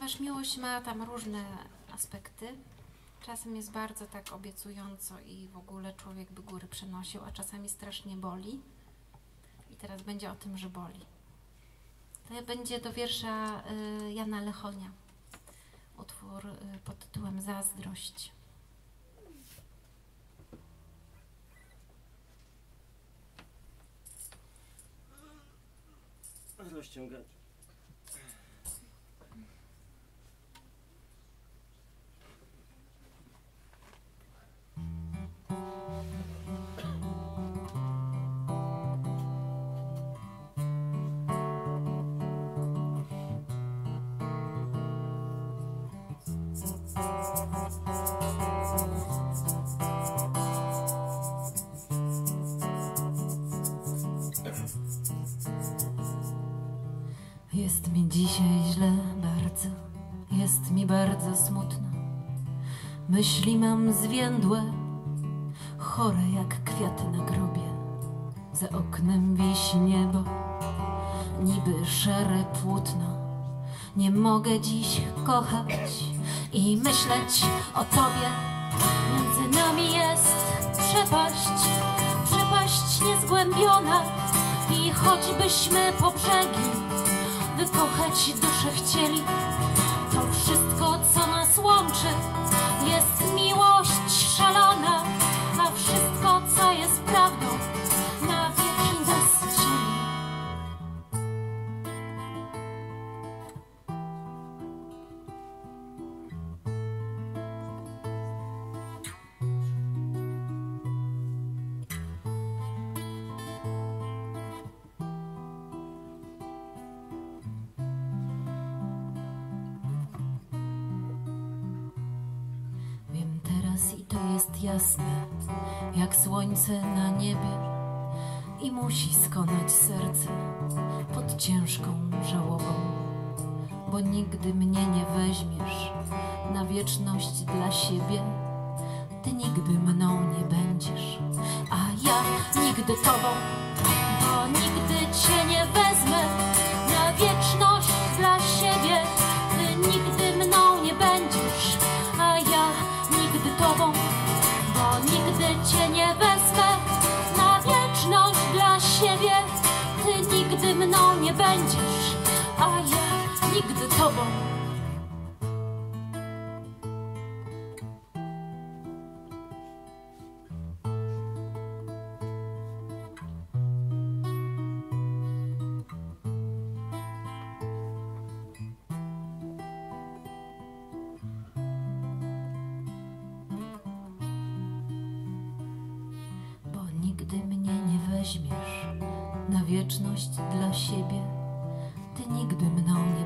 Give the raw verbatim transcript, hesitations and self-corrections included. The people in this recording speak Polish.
ponieważ miłość ma tam różne aspekty. Czasem jest bardzo tak obiecująco i w ogóle człowiek by góry przenosił, a czasami strasznie boli. I teraz będzie o tym, że boli. To będzie do wiersza y, Jana Lechonia. Utwór y, pod tytułem Zazdrość. Rozciągać. Jest mi dzisiaj źle bardzo, jest mi bardzo smutno. Myśli mam zwiędłe, chore jak kwiaty na grobie. Za oknem wisi niebo, niby szare płótno. Nie mogę dziś kochać i myśleć o tobie. Między nami jest przepaść, przepaść niezgłębiona. I choćbyśmy po brzegi wykochać duszę chcieli, to wszystko, co nas łączy, jest miłość szalona, a wszystko, co jest prawdą, na wieki nas dzieli. I to jest jasne, jak słońce na niebie, i musi skonać serce pod ciężką żałobą, bo nigdy mnie nie weźmiesz na wieczność dla siebie. Ty nigdy mną nie będziesz, a ja nigdy tobą, bo nigdy cię nie wezmę na wieczność dla siebie. Ty nigdy mną nie będziesz, a ja nigdy tobą, bo nigdy cię nie wezmę na wieczność dla siebie. Ty nigdy mną nie będziesz, a ja nigdy tobą. Nigdy mnie nie weźmiesz na wieczność dla siebie. Ty nigdy mną nie